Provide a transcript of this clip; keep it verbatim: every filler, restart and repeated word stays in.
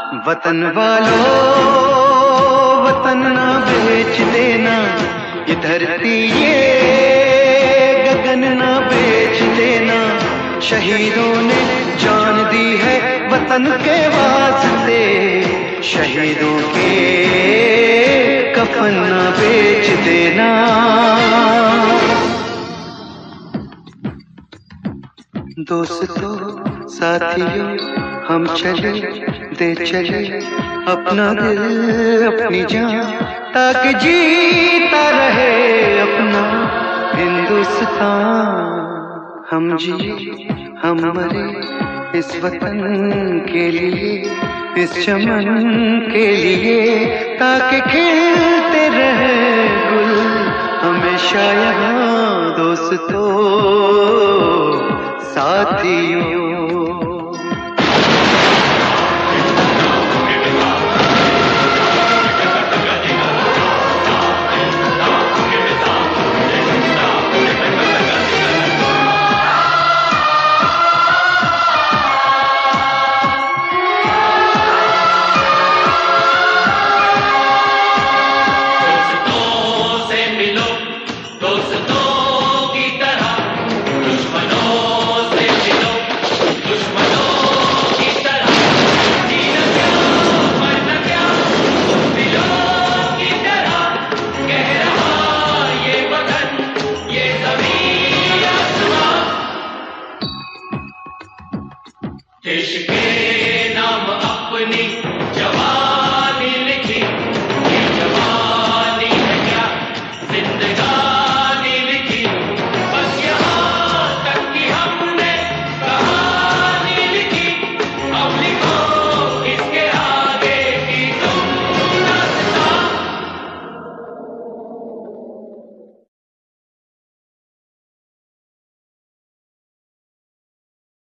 वतन वालों वतन ना बेच देना, ये धरती ये गगन ना बेच देना। शहीदों ने जान दी है वतन के वास्ते, शहीदों के कफन ना बेच देना। दोस्तों साथियों हम चले दे चले अपना दिल अपनी जान, ताकि जीता रहे अपना हिंदुस्तान। हम जिए हम मरे इस वतन के लिए, इस चमन के लिए, ताकि खिलते रहे गुल हमेशा यहाँ। दोस्तों साथियों